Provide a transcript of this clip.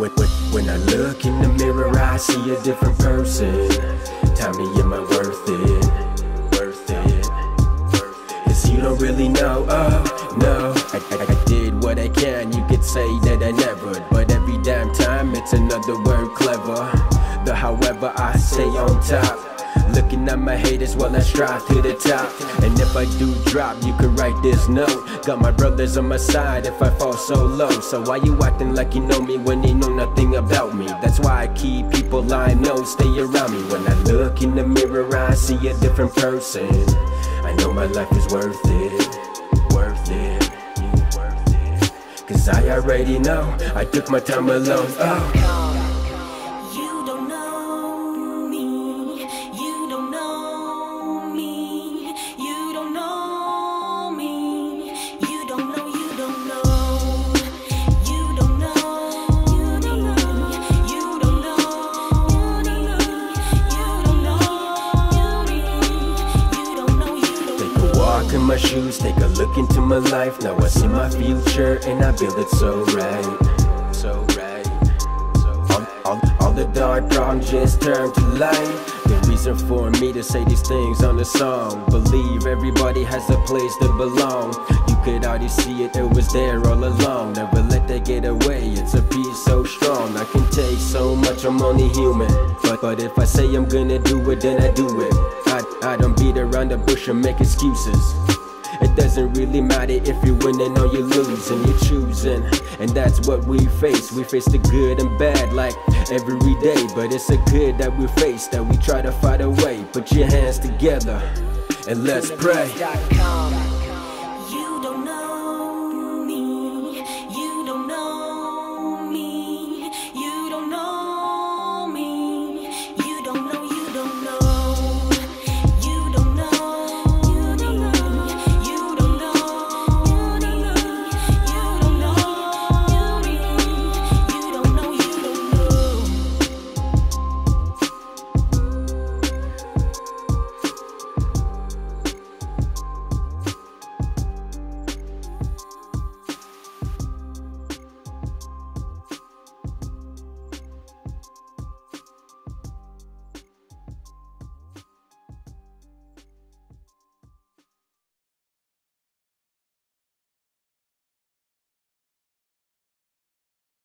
When I look in the mirror, I see a different person. Tell me, am I worth it? Worth it? 'Cause you don't really know, oh no. I did what I can, you could say that I never, but every damn time it's another word clever. The however I stay on top, looking at my haters while I strive to the top. And if I do drop, you can write this note. Got my brothers on my side if I fall so low. So why you acting like you know me when you know nothing about me? That's why I keep people I know stay around me. When I look in the mirror, I see a different person. I know my life is worth it, worth it, worth it. 'Cause I already know, I took my time alone, oh. In my shoes, take a look into my life. Now I see my future and I build it so right, so right, so right. All the dark problems just turn to light. The reason for me to say these things on the song. Believe everybody has a place to belong. You could already see it, it was there all along. Never let that get away, it's a piece so strong. I can take so much, I'm only human. But if I say I'm gonna do it, then I do it. I don't beat around the bush and make excuses. It doesn't really matter if you're winning or you're losing, you're choosing. And that's what we face. We face the good and bad like every day. But it's a good that we face, that we try to fight away. Put your hands together and let's pray.